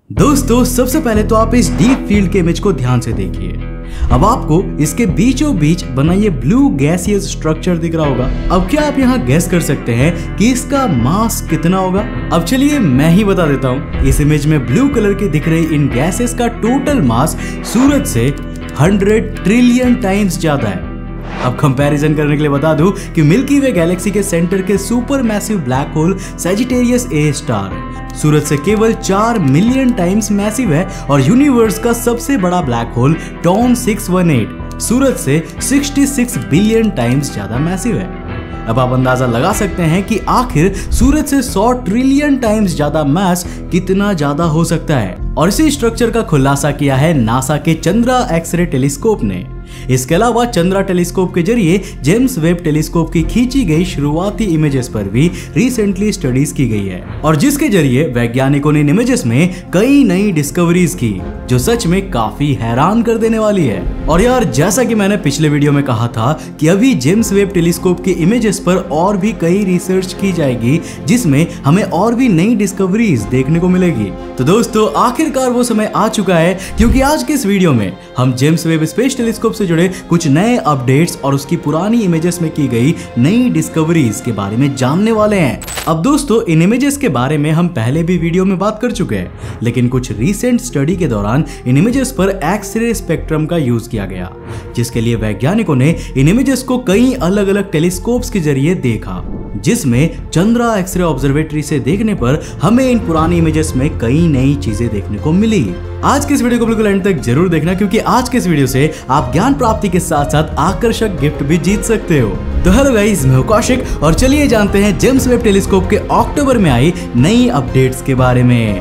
दोस्तों सबसे पहले तो आप इस डीप फील्ड के इमेज को ध्यान से देखिए। अब आपको इसके बीचों बीच बना ये ब्लू गैसियस स्ट्रक्चर दिख रहा होगा। अब क्या आप यहाँ गैस कर सकते हैं कि इसका मास कितना होगा? अब चलिए मैं ही बता देता हूँ। इस इमेज में ब्लू कलर की दिख रही इन गैसेस का टोटल मास सूरज से 100 ट्रिलियन टाइम्स ज्यादा है। अब कंपैरिजन करने के लिए बता दूं कि मिल्की वे गैलेक्सी के सेंटर के super massive black hole Sagittarius A star सूरज से केवल 4 मिलियन टाइम्स मैसिव है और यूनिवर्स का सबसे बड़ा ब्लैक होल टॉन 618 सूरज से 66 बिलियन टाइम्स ज्यादा मैसिव है। अब आप अंदाजा लगा सकते हैं कि आखिर सूरज से 100 ट्रिलियन टाइम्स ज्यादा मास कितना ज्यादा हो सकता है। और इसी स्ट्रक्चर का खुलासा किया है नासा के चंद्रा एक्सरे टेलीस्कोप ने। इसके अलावा चंद्रा टेलीस्कोप के जरिए जेम्स वेब टेलीस्कोप की खींची गई शुरुआती इमेजेस पर भी रिसेंटली स्टडीज की गई है और जिसके जरिए वैज्ञानिकों ने इन इमेजेस में कई नई डिस्कवरीज की जो सच में काफी हैरान कर देने वाली है। और यार जैसा कि मैंने पिछले वीडियो में कहा था कि अभी जेम्स वेब टेलीस्कोप के इमेजेस पर और भी कई रिसर्च की जाएगी जिसमें हमें और भी नई डिस्कवरीज देखने को मिलेगी। तो दोस्तों आखिरकार वो समय आ चुका है क्योंकि आज के इस वीडियो में हम जेम्स वेब स्पेस टेलीस्कोप से जुड़े कुछ नए अपडेट्स और उसकी पुरानी इमेजेस में की गई नई डिस्कवरीज के बारे में जानने वाले हैं। अब दोस्तों इन इमेजेस के बारे में हम पहले भी वीडियो में बात कर चुके हैं, लेकिन कुछ रीसेंट स्टडी के दौरान इन इमेजेस पर एक्सरे स्पेक्ट्रम का यूज किया गया जिसके लिए वैज्ञानिकों ने इन इमेजेस को कई अलग अलग टेलीस्कोप्स के जरिए देखा, जिसमें चंद्रा एक्सरे ऑब्जर्वेटरी से देखने पर हमें इन पुरानी इमेजेस में कई नई चीजें देखने को मिली। आज के इस वीडियो को बिल्कुल एंड तक जरूर देखना क्योंकि आज के इस वीडियो से आप ज्ञान प्राप्ति के साथ साथ आकर्षक गिफ्ट भी जीत सकते हो। तो हेलो गाइस, मैं हूं कौशिक और चलिए जानते हैं जेम्स वेब टेलीस्कोप के अक्टूबर में आई नई अपडेट्स के बारे में।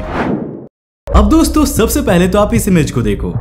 अब दोस्तों सबसे पहले तो आप इस इमेज को देखो।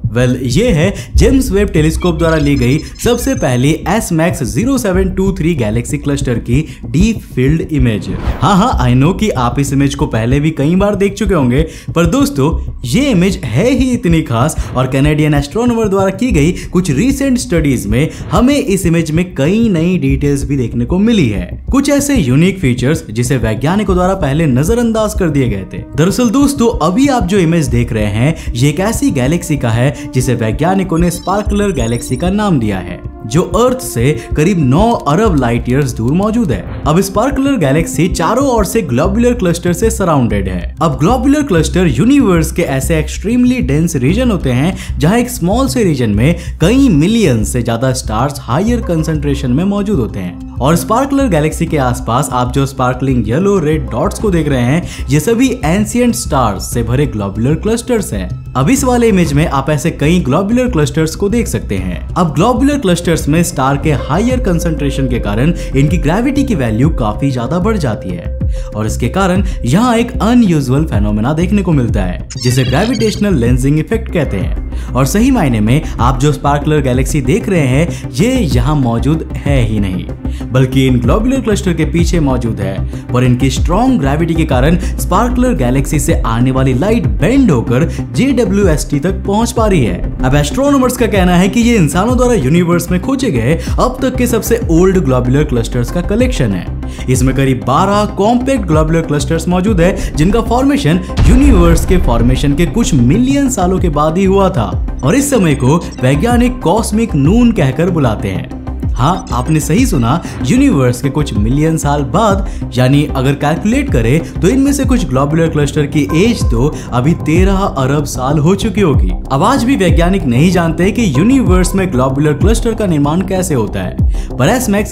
ये है जेम्स वेब टेलीस्कोप द्वारा ली गई सबसे पहली SMACS 0723 गैलेक्सी क्लस्टर की डीप फील्ड इमेज। हाँ आई नो कि आप इस इमेज को पहले भी कई बार देख चुके होंगे, पर दोस्तों ये इमेज है ही इतनी खास और कैनेडियन एस्ट्रोनॉमर द्वारा की गई कुछ रीसेंट स्टडीज में हमें इस इमेज में कई नई डिटेल्स भी देखने को मिली है। कुछ ऐसे यूनिक फीचर्स जिसे वैज्ञानिकों द्वारा पहले नजरअंदाज कर दिए गए थे। दरअसल दोस्तों अभी आप जो इमेज देख रहे हैं ये एक ऐसी गैलेक्सी का है जिसे वैज्ञानिकों ने स्पार्कलर गैलेक्सी का नाम दिया है जो अर्थ से करीब 9 अरब लाइट ईयर्स दूर मौजूद है। अब स्पार्कलर गैलेक्सी चारों ओर से ग्लोबुलर क्लस्टर से सराउंडेड है। अब ग्लोबुलर क्लस्टर यूनिवर्स के ऐसे एक्सट्रीमली डेंस रीजन होते हैं जहां एक स्मॉल से रीजन में कई मिलियन से ज्यादा स्टार्स हायर कंसंट्रेशन में मौजूद होते हैं। और स्पार्कलर गैलेक्सी के आसपास आप जो स्पार्कलिंग येलो रेड डॉट्स को देख रहे हैं ये सभी एंशिएंट स्टार्स से भरे ग्लोबुलर क्लस्टर्स हैं। अब इस वाले इमेज में आप ऐसे कई ग्लोबुलर क्लस्टर्स को देख सकते हैं। अब ग्लोबुलर क्लस्टर्स में स्टार के हायर कंसंट्रेशन के कारण इनकी ग्रेविटी की वैल्यू काफी ज्यादा बढ़ जाती है और इसके कारण यहाँ एक अनयूजुअल फेनोमेना देखने को मिलता है जिसे ग्रेविटेशनल लेंसिंग इफेक्ट कहते हैं। और सही मायने में आप जो स्पार्कलर गैलेक्सी देख रहे हैं ये यहाँ मौजूद है ही नहीं बल्कि इन ग्लोबुलर क्लस्टर के पीछे मौजूद है। पर इनकी स्ट्रॉन्ग ग्रेविटी के कारण स्पार्कलर गैलेक्सी से आने वाली लाइट बेंड होकर JWST तक पहुंच पा रही है। अब एस्ट्रोनॉमर्स का कहना है कि ये इंसानों द्वारा यूनिवर्स में खोजे गए अब तक के सबसे ओल्ड ग्लोबुलर क्लस्टर्स का कलेक्शन है। इसमें करीब 12 कॉम्पैक्ट ग्लोबुलर क्लस्टर्स मौजूद है जिनका फॉर्मेशन यूनिवर्स के फॉर्मेशन के कुछ मिलियन सालों के बाद ही हुआ था और इस समय को वैज्ञानिक कॉस्मिक नून कहकर बुलाते हैं। हाँ आपने सही सुना, यूनिवर्स के कुछ मिलियन साल बाद, यानी अगर कैलकुलेट करें तो इनमें से कुछ ग्लोबुलर क्लस्टर की एज तो अभी 13 अरब साल हो चुकी होगी। अब आज भी वैज्ञानिक नहीं जानते कि यूनिवर्स में ग्लोबुलर क्लस्टर का निर्माण कैसे होता है, पर SMACS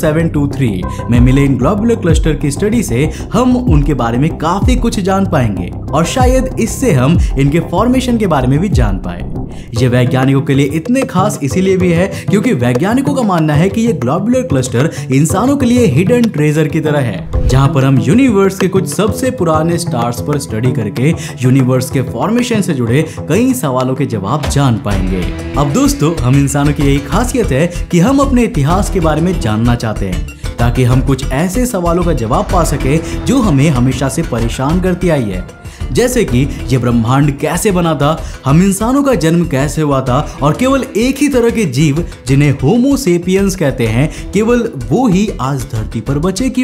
0723 में मिले इन ग्लोबुलर क्लस्टर की स्टडी से हम उनके बारे में काफी कुछ जान पाएंगे और शायद इससे हम इनके फॉर्मेशन के बारे में भी जान पाए। ये वैज्ञानिकों के लिए इतने खास इसीलिए भी है क्योंकि वैज्ञानिकों का मानना है कि ये ग्लोबुलर क्लस्टर इंसानों के लिए हिडन ट्रेजर की तरह है जहां पर हम यूनिवर्स के कुछ सबसे पुराने स्टार्स पर स्टडी करके यूनिवर्स के फॉर्मेशन से जुड़े कई सवालों के जवाब जान पाएंगे। अब दोस्तों हम इंसानों की यही खासियत है कि हम अपने इतिहास के बारे में जानना चाहते हैं ताकि हम कुछ ऐसे सवालों का जवाब पा सके जो हमें हमेशा से परेशान करती आई है, जैसे कि ये ब्रह्मांड कैसे बना था, हम इंसानों का जन्म कैसे हुआ था और केवल एक ही तरह के जीव जिन्हें होमो सेपियंस कहते हैं केवल वो ही आज धरती पर बचे क्यों हैं।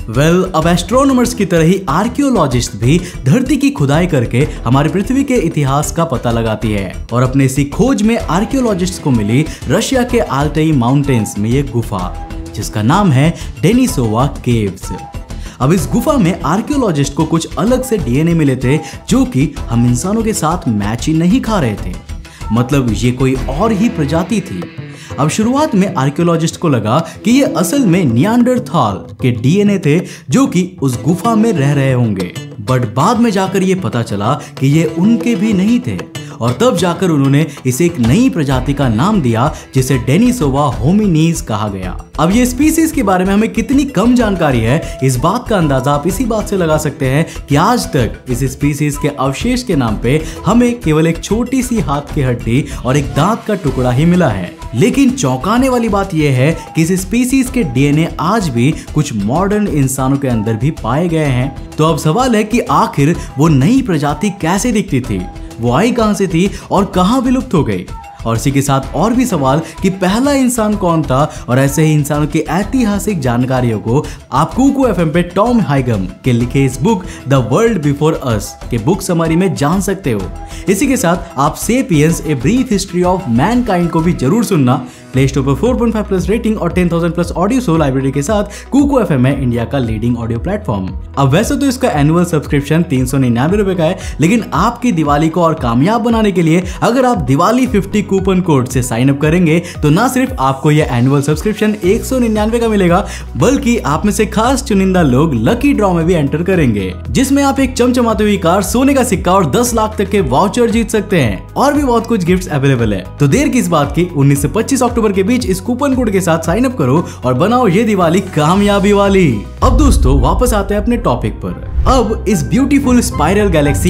अब एस्ट्रोनॉमर्स की तरह ही आर्कियोलॉजिस्ट भी धरती की खुदाई करके हमारी पृथ्वी के इतिहास का पता लगाती है और अपने इसी खोज में आर्कियोलॉजिस्ट को मिली रशिया के आल्टाई माउंटेन्स में ये गुफा, जिसका नाम है डेनिसोवा केव्स। अब इस गुफा में आर्कियोलॉजिस्ट को कुछ अलग से डीएनए मिले थे जो कि हम इंसानों के साथ मैच ही नहीं खा रहे थे, मतलब ये कोई और ही प्रजाति थी। अब शुरुआत में आर्कियोलॉजिस्ट को लगा कि ये असल में नियांडरथाल के डीएनए थे जो कि उस गुफा में रह रहे होंगे, बट बाद में जाकर ये पता चला कि ये उनके भी नहीं थे और तब जाकर उन्होंने इसे एक नई प्रजाति का नाम दिया जिसे डेनिसोवा होमिनीज कहा गया। अब ये स्पीसीज के बारे में हमें कितनी कम जानकारी है, इस बात का अंदाजा आप इसी बात से लगा सकते हैं कि आज तक इस स्पीसीज के अवशेष के नाम पे हमें केवल एक छोटी सी हाथ की हड्डी और एक दांत का टुकड़ा ही मिला है। लेकिन चौंकाने वाली बात यह है कि इस स्पीसीज के डीएनए आज भी कुछ मॉडर्न इंसानों के अंदर भी पाए गए हैं। तो अब सवाल है कि आखिर वो नई प्रजाति कैसे दिखती थी, वो आई कहां से थी और कहां विलुप्त हो गई, और इसी के साथ और भी सवाल कि पहला इंसान कौन था। और ऐसे ही इंसानों की ऐतिहासिक जानकारियों को आप कुकू एफएम पे टॉम हाइगम के लिखे इस book the world before us के बुक समरी में जान सकते हो। इसी के साथ आप Sapiens a brief history of mankind को भी जरूर सुनना। प्ले स्टोर पर 4.5+ रेटिंग और 10,000+ ऑडियो शो लाइब्रेरी के साथ कुकू एफएम है इंडिया का लीडिंग ऑडियो प्लेटफॉर्म। अब वैसे तो इसका एनुअल सब्सक्रिप्शन 399 रुपए का है, लेकिन आपकी दिवाली को और कामयाब बनाने के लिए अगर आप दिवाली 50 कूपन कोड से साइन अप करेंगे तो ना सिर्फ आपको यह एनुअल सब्सक्रिप्शन 199 का मिलेगा, बल्कि आप में से खास चुनिंदा लोग लकी ड्रॉ में भी एंटर करेंगे, जिसमें आप एक चमचमाती हुई कार, सोने का सिक्का और 10 लाख तक के वाउचर जीत सकते हैं। और भी बहुत कुछ गिफ्ट्स अवेलेबल है। तो देर किस बात की, 19 से 25 अक्टूबर के बीच इस कूपन कोड के साथ साइन अप करो और बनाओ ये दिवाली कामयाबी वाली। अब दोस्तों वापस आते हैं अपने टॉपिक पर। अब इस ब्यूटीफुल स्पाइरल गैलेक्सी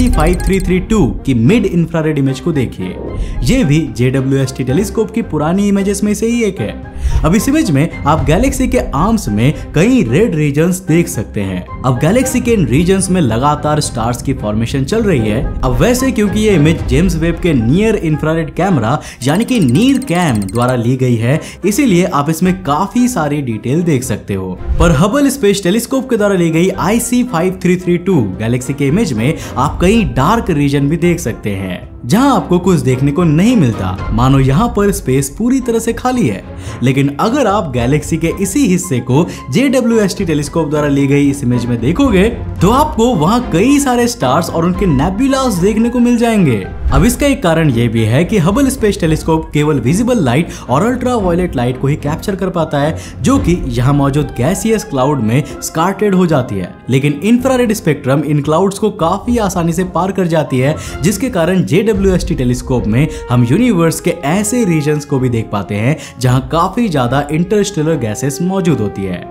IC5332 की मिड इंफ्रारेड इमेज को देखिए। ये भी JWST टेलीस्कोप की पुरानी इमेजेस में से ही एक है। अब इस इमेज में आप गैलेक्सी के आर्म्स में कई रेड रीजन्स देख सकते हैं। अब गैलेक्सी के इन रीजन्स में लगातार स्टार्स की फॉर्मेशन चल रही है। अब वैसे क्योंकि ये इमेज जेम्स वेब के नियर इंफ्रारेड कैमरा यानी कि नीर कैम द्वारा ली गई है, इसीलिए आप इसमें काफी सारी डिटेल देख सकते हो। पर हबल स्पेस टेलीस्कोप के द्वारा ली गई IC5332 गैलेक्सी के इमेज में आप कई डार्क रीजन भी देख सकते हैं जहां आपको कुछ देखने को नहीं मिलता, मानो यहाँ पर स्पेस पूरी तरह से खाली है। लेकिन अगर आप गैलेक्सी के इसी हिस्से को JWST टेलीस्कोप द्वारा ली गई इस इमेज में देखोगे तो आपको वहां कई सारे स्टार्स और उनके नेबुलास देखने को मिल जाएंगे। अब इसका एक कारण यह भी है कि हबल स्पेस टेलीस्कोप केवल विजिबल लाइट और अल्ट्रा वायलेट लाइट को ही कैप्चर कर पाता है, जो कि यहाँ मौजूद गैसियस क्लाउड में स्कार्टेड हो जाती है। लेकिन इंफ्रारेड स्पेक्ट्रम इन क्लाउड्स को काफी आसानी से पार कर जाती है, जिसके कारण JWST टेलीस्कोप में हम यूनिवर्स के ऐसे रीजन्स को भी देख पाते हैं जहां काफी ज्यादा इंटरस्टेलर गैसेस मौजूद होती है।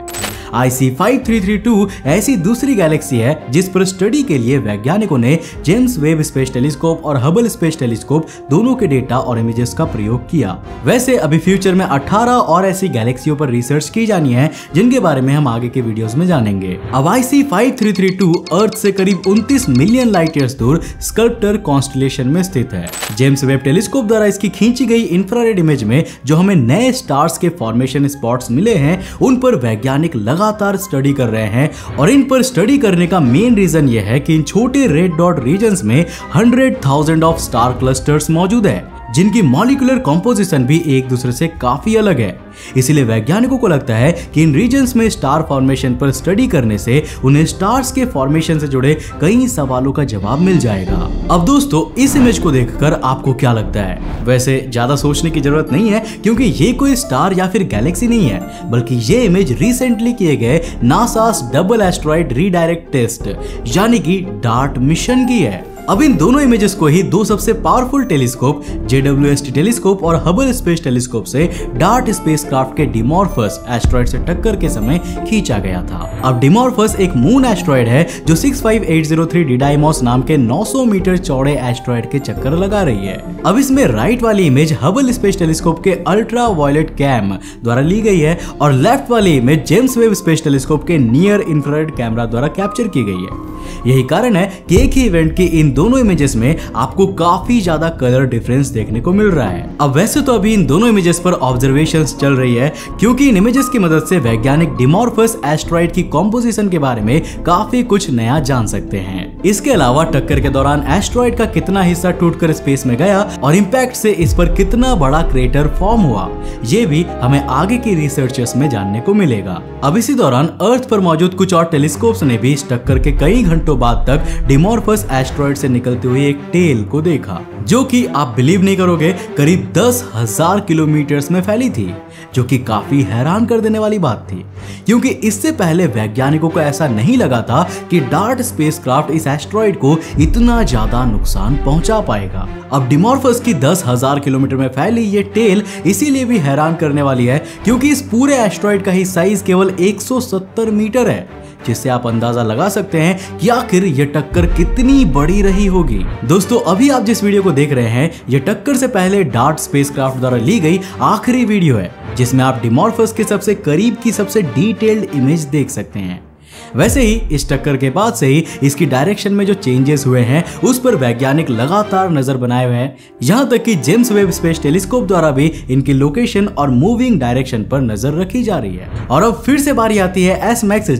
IC5332 ऐसी दूसरी गैलेक्सी है जिस पर स्टडी के लिए वैज्ञानिकों ने जेम्स वेब स्पेस टेलीस्कोप और हबल स्पेस टेलीस्कोप दोनों के डेटा और इमेजेस का प्रयोग किया। वैसे अभी फ्यूचर में 18 और ऐसी गैलेक्सियों पर रिसर्च की जानी है, जिनके बारे में हम आगे के वीडियोस में जानेंगे। अब IC5332 अर्थ से करीब 29 मिलियन लाइट ईयर्स दूर स्कल्प्टर कॉन्स्टेलेशन में स्थित है। जेम्स वेब टेलीस्कोप द्वारा इसकी खींची गई इंफ्रारेड इमेज में जो हमें नए स्टार्स के फॉर्मेशन स्पॉट्स मिले हैं, उन पर वैज्ञानिक लगातार स्टडी कर रहे हैं। और इन पर स्टडी करने का मेन रीजन यह है कि इन छोटे रेड डॉट रीजन्स में 100,000 ऑफ स्टार क्लस्टर्स मौजूद है, जिनकी मॉलिक्यूलर कॉम्पोजिशन भी एक दूसरे से काफी अलग है। इसीलिए वैज्ञानिकों को लगता है कि इन रीजन्स में स्टार फॉर्मेशन पर स्टडी करने से उन्हें स्टार्स के फॉर्मेशन से जुड़े कई सवालों का जवाब मिल जाएगा। अब दोस्तों इस इमेज को देखकर आपको क्या लगता है? वैसे ज्यादा सोचने की जरूरत नहीं है, क्योंकि ये कोई स्टार या फिर गैलेक्सी नहीं है, बल्कि ये इमेज रिसेंटली किए गए NASA's double asteroid redirect test यानी कि डार्ट मिशन की है। अब इन दोनों इमेजेस को ही दो सबसे पावरफुल टेलीस्कोप JWST टेलीस्कोप और हबल स्पेस टेलीस्कोप से डार्ट स्पेसक्राफ्ट के डिमॉर्फस एस्ट्रॉइड से टक्कर के समय खींचा गया था। अब डिमॉर्फस एक मून एस्ट्रॉइड है जो 65803 डिडाइमोस नाम के 900 मीटर चौड़े एस्ट्रॉइड के चक्कर लगा रही है। अब इसमें राइट वाली इमेज हबल स्पेस टेलीस्कोप के अल्ट्रा वायलेट कैम द्वारा ली गई है और लेफ्ट वाली image James Webb space telescope के नियर इंफ्रारेड कैमरा द्वारा कैप्चर की गई है। यही कारण है कि एक ही इवेंट की इन दोनों इमेजेस में आपको काफी ज्यादा कलर डिफरेंस देखने को मिल रहा है। अब वैसे तो अभी इन दोनों इमेजेस पर ऑब्जर्वेशंस चल रही है, क्योंकि इन इमेजेस की मदद से वैज्ञानिक डिमॉर्फस एस्टेरॉयड की कॉम्पोजिशन के बारे में काफी कुछ नया जान सकते हैं। इसके अलावा टक्कर के दौरान एस्टेरॉयड का कितना हिस्सा टूटकर स्पेस में गया और इंपैक्ट से इस पर कितना बड़ा क्रेटर फॉर्म हुआ, ये भी हमें आगे की रिसर्चेस में जानने को मिलेगा। अब इसी दौरान अर्थ पर मौजूद कुछ और टेलीस्कोप्स ने भी इस टक्कर के कई घंटों बाद तक डिमॉर्फस एस्टेरॉयड से निकलते हुए एक टेल को देखा, जो कि आप बिलीव नहीं करोगे करीब 10,000 किलोमीटर में फैली थी, जो कि काफी हैरान कर देने वाली बात थी, क्योंकि इससे पहले वैज्ञानिकों को ऐसा नहीं लगा था कि डार्ट स्पेसक्राफ्ट इस एस्टेरॉयड को इतना ज्यादा नुकसान पहुंचा पाएगा। अब डिमॉर्फस की 10,000 किलोमीटर में फैली ये टेल इसीलिए भी हैरान करने वाली है क्योंकि इस पूरे एस्टेरॉयड का ही साइज केवल 170 मीटर है, जिससे आप अंदाजा लगा सकते हैं कि आखिर ये टक्कर कितनी बड़ी रही होगी। दोस्तों, अभी आप जिस वीडियो को देख रहे हैं ये टक्कर से पहले डार्ट स्पेसक्राफ्ट द्वारा ली गई आखिरी वीडियो है, जिसमें आप डिमॉर्फस के सबसे करीब की सबसे डिटेल्ड इमेज देख सकते हैं। वैसे ही इस टक्कर के बाद से ही इसकी डायरेक्शन में जो चेंजेस हुए हैं उस पर वैज्ञानिक लगातार नजर बनाए हुए हैं, यहाँ तक कि जेम्स वेब स्पेस टेलीस्कोप द्वारा भी इनकी लोकेशन और मूविंग डायरेक्शन पर नजर रखी जा रही है। और अब फिर से बारी आती है एसमैक्स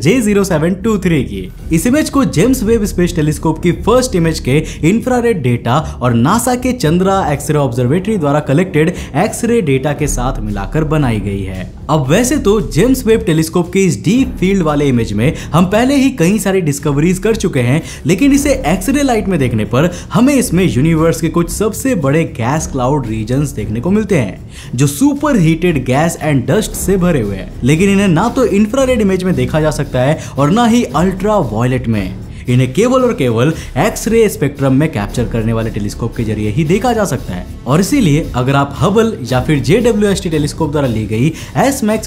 J0723 की। इस इमेज को जेम्स वेब स्पेस टेलीस्कोप की फर्स्ट इमेज के इंफ्रारेड डेटा और नासा के चंद्रा एक्सरे ऑब्जर्वेटरी द्वारा कलेक्टेड एक्सरे डेटा के साथ मिलाकर बनाई गई है। अब वैसे तो जेम्स वेब टेलीस्कोप के इस डीप फील्ड वाले इमेज में हम पहले ही कई सारी डिस्कवरीज कर चुके हैं, लेकिन इसे एक्सरे लाइट में देखने पर हमें इसमें यूनिवर्स के कुछ सबसे बड़े गैस क्लाउड रीजन्स देखने को मिलते हैं, जो super heated gas and dust से भरे हुए हैं। लेकिन इन्हें ना तो इंफ्रारेड इमेज में देखा जा सकता है और ना ही अल्ट्रा वायलेट में। इन्हें केवल और केवल एक्सरे स्पेक्ट्रम में कैप्चर करने वाले टेलीस्कोप के जरिए ही देखा जा सकता है। और इसीलिए अगर आप हबल या फिर JWST टेलीस्कोप द्वारा ली गई एसमैक्स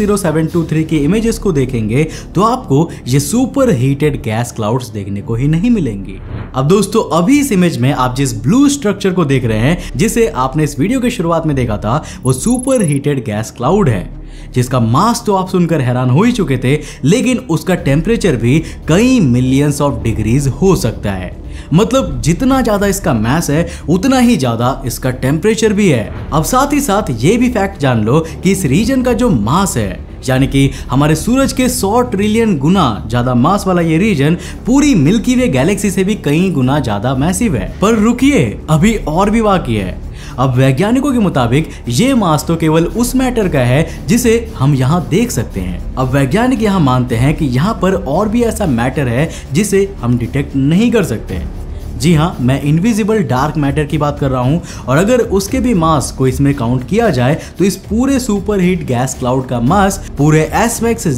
J0723 की इमेजेस को देखेंगे तो आपको ये सुपर हीटेड गैस क्लाउड्स देखने को ही नहीं मिलेंगी। अब दोस्तों, अभी इस इमेज में आप जिस ब्लू स्ट्रक्चर को देख रहे हैं, जिसे आपने इस वीडियो के शुरुआत में देखा था, वो सुपर हीटेड गैस क्लाउड है, जिसका मास तो आप सुनकर हैरान हो ही चुके थे, लेकिन उसका टेम्परेचर भी कई मिलियंस ऑफ डिग्रीज हो सकता है। मतलब जितना ज्यादा इसका मास है उतना ही ज्यादा इसका टेम्परेचर भी है। अब साथ ही साथ ये भी फैक्ट जान लो कि इस रीजन का जो मास है, यानी कि हमारे सूरज के 100 ट्रिलियन गुना ज्यादा मास वाला ये रीजन पूरी मिल्की वे गैलेक्सी से भी कई गुना ज्यादा मैसिव है। पर रुकिए, अभी और भी बाकी है। अब वैज्ञानिकों के मुताबिक ये मास तो केवल उस मैटर का है जिसे हम यहाँ देख सकते हैं। अब वैज्ञानिक यहाँ मानते हैं कि यहाँ पर और भी ऐसा मैटर है जिसे हम डिटेक्ट नहीं कर सकते। जी हाँ, मैं इनविजिबल डार्क मैटर की बात कर रहा हूँ, और अगर उसके भी मास को इसमें काउंट किया जाए तो इस पूरे सुपर हीट गैस क्लाउड का मास पूरे एसमैक्स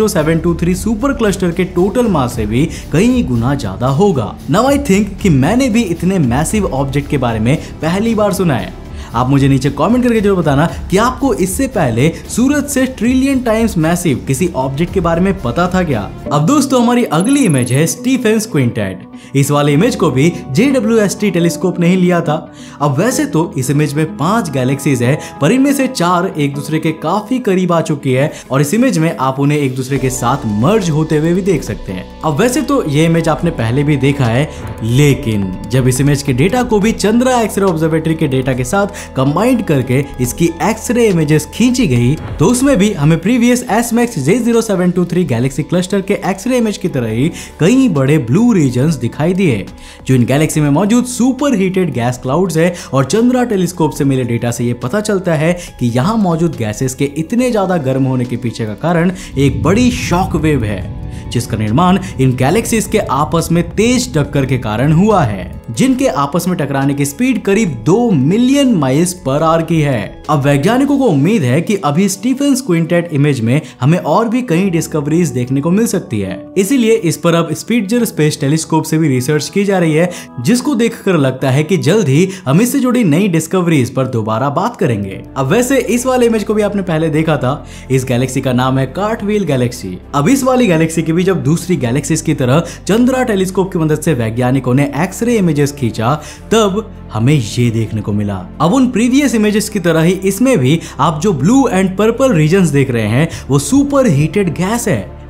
J0723 सुपर क्लस्टर के टोटल मास से भी कई गुना ज्यादा होगा। नाउ आई थिंक कि मैंने भी इतने मैसिव ऑब्जेक्ट के बारे में पहली बार सुना है। आप मुझे नीचे कमेंट करके जरूर बताना कि आपको इससे पहले सूरज से ट्रिलियन टाइम्स मैसिव किसी ऑब्जेक्ट के बारे में पता था क्या। अब दोस्तों, हमारी अगली इमेज है स्टीफेंस क्विंटेट। इस वाले इमेज को भी JWST टेलीस्कोप ने ही लिया था। अब वैसे तो इस इमेज में 5 गैलेक्सीज है, पर इनमें से 4 एक दूसरे के काफी करीब आ चुकी है और इस इमेज में आप उन्हें एक दूसरे के साथ मर्ज होते हुए भी देख सकते हैं। अब वैसे तो ये इमेज आपने पहले भी देखा है, लेकिन जब इस इमेज के डेटा को भी चंद्रा एक्सरे ऑब्जर्वेटरी के डेटा के साथ कंबाइंड करके इसकी एक्सरे इमेजेस खींची गई तो उसमें भी हमें previous SMACS J0723 galaxy cluster के एक्सरे इमेज की तरह ही कई बड़े ब्लू रीजन्स दिखाई दिए, जो इन गैलेक्सी में मौजूद सुपर हीटेड गैस क्लाउड्स है। और चंद्रा टेलीस्कोप से मिले डेटा से ये पता चलता है कि यहाँ मौजूद गैसेस के इतने ज्यादा गर्म होने के पीछे का कारण एक बड़ी शॉक वेव है, जिसका निर्माण इन गैलेक्सीज के आपस में तेज टक्कर के कारण हुआ है, जिनके आपस में टकराने की स्पीड करीब 2 मिलियन माइल्स पर आवर की है। अब वैज्ञानिकों को उम्मीद है कि अभी स्टीफेंस क्विंटेट इमेज में हमें और भी कई डिस्कवरीज देखने को मिल सकती है, इसीलिए इस पर अब स्पिट्जर स्पेस टेलीस्कोप से भी रिसर्च की जा रही है, जिसको देखकर लगता है कि जल्द ही हम इससे जुड़ी नई डिस्कवरीज पर दोबारा बात करेंगे। अब वैसे इस वाले इमेज को भी आपने पहले देखा था। इस गैलेक्सी का नाम है कार्टव्हील गैलेक्सी। अब इस वाली गैलेक्सी की भी जब दूसरी गैलेक्सीज की तरह चंद्रा टेलीस्कोप की मदद से वैज्ञानिकों ने एक्सरे इमेजेस खींचा, तब हमें ये देखने को मिला। अब उन प्रीवियस इमेजेस की तरह ही इसमें भी आप जो ब्लू एंड पर्पल रीजन्स देख रहे हैं वो सुपर हीटेड गैस है,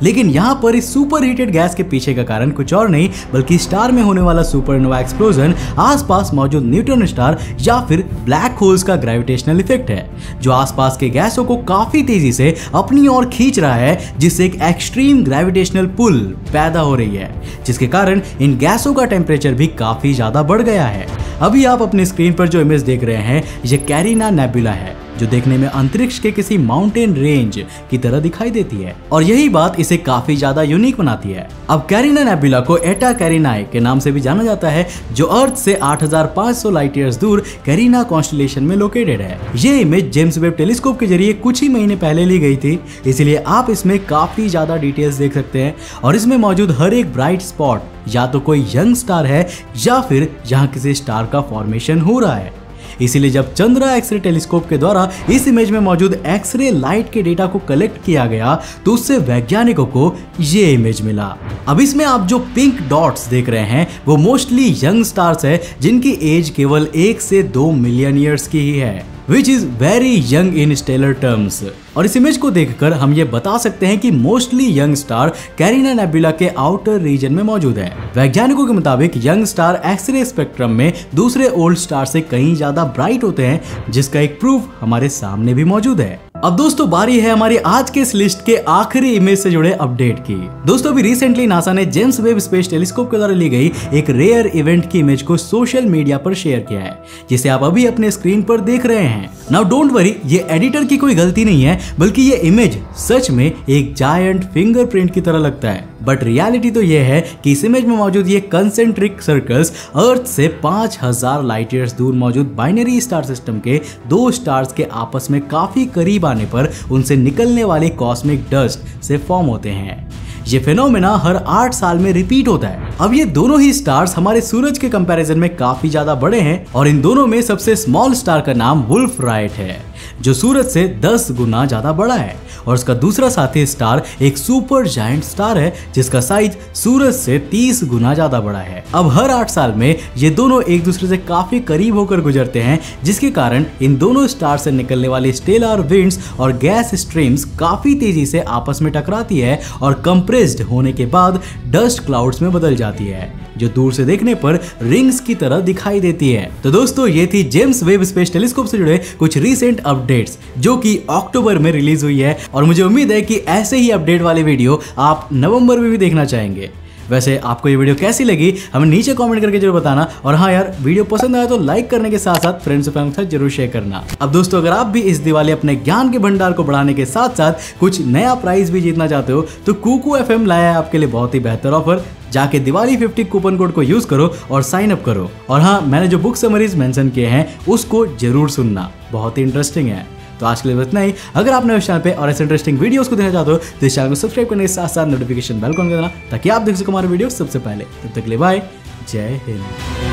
लेकिन यहाँ पर इस सुपर हीटेड गैस के पीछे का कारण कुछ और नहीं बल्कि स्टार में होने वाला सुपरनोवा एक्सप्लोजन, आसपास मौजूद न्यूट्रॉन स्टार या फिर ब्लैक होल्स का ग्रेविटेशनल इफेक्ट है, जो आसपास के गैसों को काफी तेजी से अपनी ओर खींच रहा है, जिससे एक एक्सट्रीम ग्रेविटेशनल पुल पैदा हो रही है, जिसके कारण इन गैसों का टेम्परेचर भी काफी ज्यादा बढ़ गया है। अभी आप अपनी स्क्रीन पर जो इमेज देख रहे हैं ये कैरिना नेबुला है, जो देखने में अंतरिक्ष के किसी माउंटेन रेंज की तरह दिखाई देती है और यही बात इसे काफी ज्यादा यूनिक बनाती है। अब कैरिना नेबुला को एटा कैरिनाई के नाम से भी जाना जाता है, जो अर्थ से 8500 लाइट ईयर्स दूर कैरिना कॉन्स्टेलेशन में लोकेटेड है। ये इमेज जेम्स वेब टेलीस्कोप के जरिए कुछ ही महीने पहले ली गई थी, इसलिए आप इसमें काफी ज्यादा डिटेल्स देख सकते हैं और इसमें मौजूद हर एक ब्राइट स्पॉट या तो कोई यंग स्टार है या फिर जहां किसी स्टार का फॉर्मेशन हो रहा है। इसीलिए जब चंद्रा एक्सरे टेलीस्कोप के द्वारा इस इमेज में मौजूद एक्सरे लाइट के डेटा को कलेक्ट किया गया तो उससे वैज्ञानिकों को ये इमेज मिला। अब इसमें आप जो पिंक डॉट्स देख रहे हैं वो मोस्टली यंग स्टार्स है, जिनकी एज केवल 1 से 2 मिलियन ईयर्स की ही है, which is very young in stellar terms. और इस इमेज को देखकर हम ये बता सकते हैं कि mostly young star Carina nebula के आउटर रीजन में मौजूद है। वैज्ञानिकों के मुताबिक यंग स्टार एक्सरे स्पेक्ट्रम में दूसरे ओल्ड स्टार से कहीं ज्यादा ब्राइट होते हैं, जिसका एक प्रूफ हमारे सामने भी मौजूद है। अब दोस्तों बारी है हमारी आज के इस लिस्ट के आखिरी इमेज से जुड़े अपडेट की। दोस्तों अभी रिसेंटली नासा ने जेम्स वेब स्पेस टेलीस्कोप के द्वारा ली गई एक रेयर इवेंट की इमेज को सोशल मीडिया पर शेयर किया है, जिसे आप अभी अपने स्क्रीन पर देख रहे हैं। नाउ डोंट वरी, ये एडिटर की कोई गलती नहीं है, बल्कि ये इमेज सच में एक जायंट फिंगरप्रिंट की तरह लगता है। बट रियलिटी तो ये है कि इस इमेज में मौजूद ये कंसेंट्रिक सर्कल्स अर्थ से 5000 लाइट ईयर्स दूर मौजूद बाइनरी स्टार सिस्टम के 2 स्टार्स के आपस में काफी करीब आने पर उनसे निकलने वाले कॉस्मिक डस्ट से फॉर्म होते हैं। ये फिनोमेना हर 8 साल में रिपीट होता है। अब ये दोनों ही स्टार्स हमारे सूरज के कंपैरिजन में काफी ज्यादा बड़े हैं और इन दोनों में सबसे स्मॉल स्टार का नाम वुल्फ राइट है, जो सूरज से 10 गुना ज्यादा बड़ा है, और उसका दूसरा साथी स्टार एक सुपर जायंट स्टार है जिसका साइज सूरज से 30 गुना ज्यादा बड़ा है। अब हर 8 साल में ये दोनों एक दूसरे से काफी करीब होकर गुजरते हैं, जिसके कारण इन दोनों स्टार से निकलने वाली स्टेलर विंड्स और गैस स्ट्रीम्स काफी तेजी से आपस में टकराती है और कंप्रेस्ड होने के बाद डस्ट क्लाउड्स में बदल जाती है, जो दूर से देखने पर रिंग्स की तरह दिखाई देती है। तो दोस्तों ये थी जेम्स वेब स्पेस टेलीस्कोप से जुड़े कुछ रीसेंट अपडेट्स जो कि अक्टूबर में रिलीज हुई है, और मुझे उम्मीद है कि ऐसे ही अपडेट वाले वीडियो आप नवंबर में भी देखना चाहेंगे। वैसे आपको ये वीडियो कैसी लगी हमें नीचे कमेंट करके जरूर बताना, और हाँ यार वीडियो पसंद आया तो लाइक करने के साथ साथ फ्रेंड्स और फैमिली के साथ जरूर शेयर करना। अब दोस्तों अगर आप भी इस दिवाली अपने ज्ञान के भंडार को बढ़ाने के साथ साथ कुछ नया प्राइज भी जीतना चाहते हो तो कुकू FM लाया है आपके लिए बहुत ही बेहतर ऑफर। जाके दिवाली 50 कूपन कोड को यूज करो और साइन अप करो। और हाँ, मैंने जो बुक समरीज मेंशन किए हैं उसको जरूर सुनना, बहुत ही इंटरेस्टिंग है। तो आज के लिए इतना ही। अगर आपने इस चैनल पे और ऐसे इंटरेस्टिंग वीडियोस को देखना चाहते हो तो इस चैनल को सब्सक्राइब करने के साथ साथ नोटिफिकेशन बेल को ऑन कर देना, ताकि आप देख सको हमारे वीडियो सबसे पहले। तब तक के लिए बाय, जय हिंद।